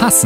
Passen.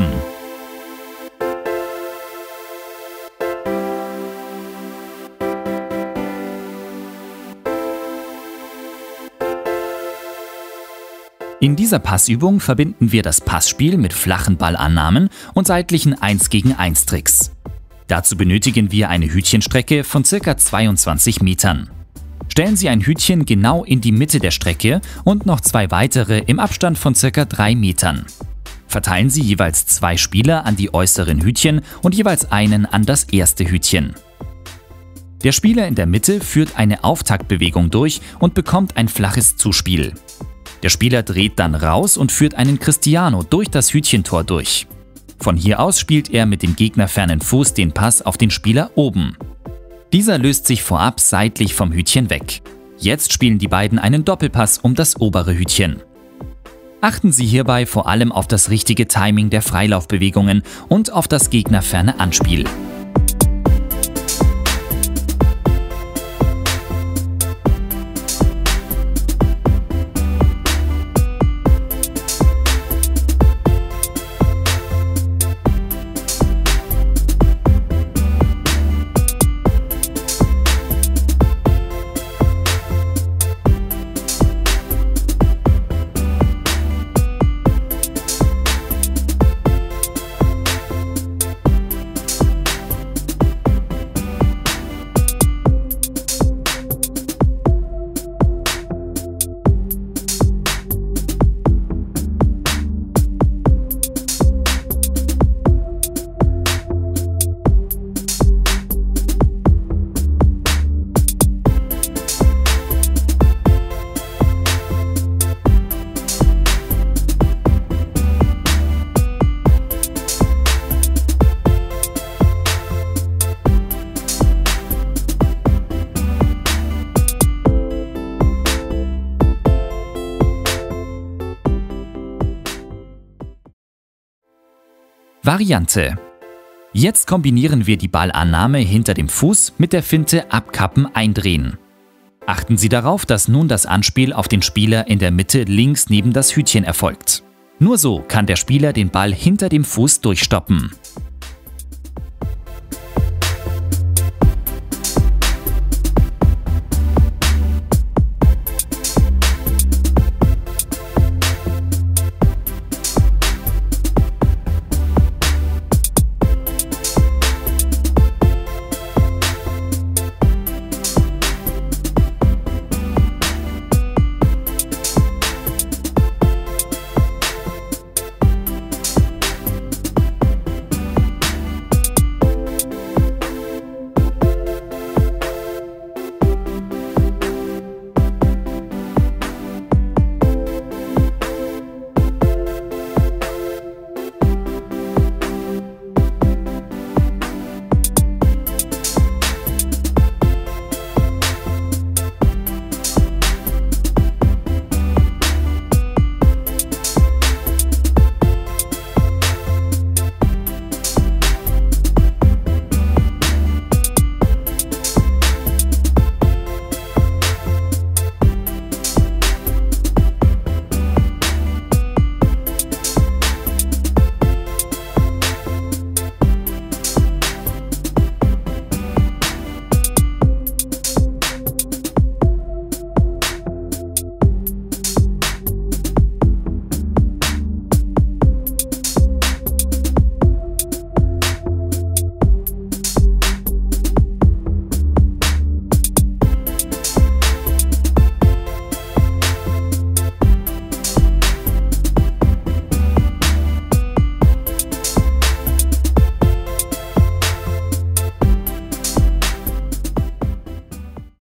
In dieser Passübung verbinden wir das Passspiel mit flachen Ballannahmen und seitlichen 1-gegen-1 Tricks. Dazu benötigen wir eine Hütchenstrecke von ca. 22 Metern. Stellen Sie ein Hütchen genau in die Mitte der Strecke und noch 2 weitere im Abstand von ca. 3 Metern. Verteilen Sie jeweils 2 Spieler an die äußeren Hütchen und jeweils einen an das erste Hütchen. Der Spieler in der Mitte führt eine Auftaktbewegung durch und bekommt ein flaches Zuspiel. Der Spieler dreht dann raus und führt einen Cristiano durch das Hütchentor durch. Von hier aus spielt er mit dem gegnerfernen Fuß den Pass auf den Spieler oben. Dieser löst sich vorab seitlich vom Hütchen weg. Jetzt spielen die beiden einen Doppelpass um das obere Hütchen. Achten Sie hierbei vor allem auf das richtige Timing der Freilaufbewegungen und auf das gegnerferne Anspiel. Variante: Jetzt kombinieren wir die Ballannahme hinter dem Fuß mit der Finte Abkappen eindrehen. Achten Sie darauf, dass nun das Anspiel auf den Spieler in der Mitte links neben das Hütchen erfolgt. Nur so kann der Spieler den Ball hinter dem Fuß durchstoppen.